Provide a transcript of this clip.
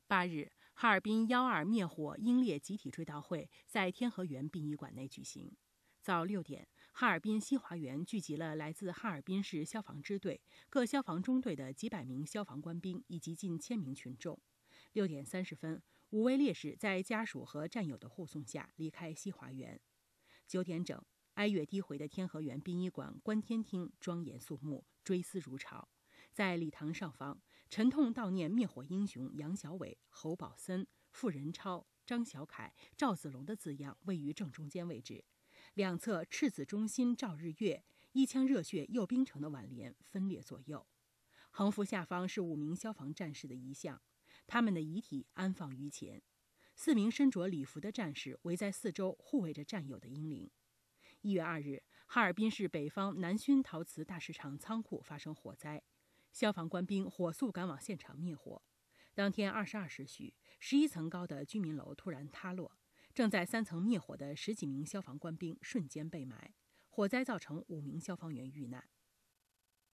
8日，哈尔滨1·2灭火英烈集体追悼会在天河园殡仪馆内举行。早6点，哈尔滨西华园聚集了来自哈尔滨市消防支队、各消防中队的几百名消防官兵以及近1000名群众。6点30分，5位烈士在家属和战友的护送下离开西华园。9点整，哀乐低回的天河园殡仪馆观天厅庄严肃穆，追思如潮。在礼堂上方，沉痛悼念灭火英雄杨小伟、侯宝森、傅仁超、张小凯、赵子龙的字样位于正中间位置，两侧赤子忠心照日月，一腔热血佑冰城的挽联分列左右。横幅下方是5名消防战士的遗像，他们的遗体安放于前。4名身着礼服的战士围在四周护卫着战友的英灵。1月2日，哈尔滨市北方南薰陶瓷大市场仓库发生火灾，消防官兵火速赶往现场灭火。当天22时许，11层高的居民楼突然塌落，正在3层灭火的10几名消防官兵瞬间被埋，火灾造成5名消防员遇难。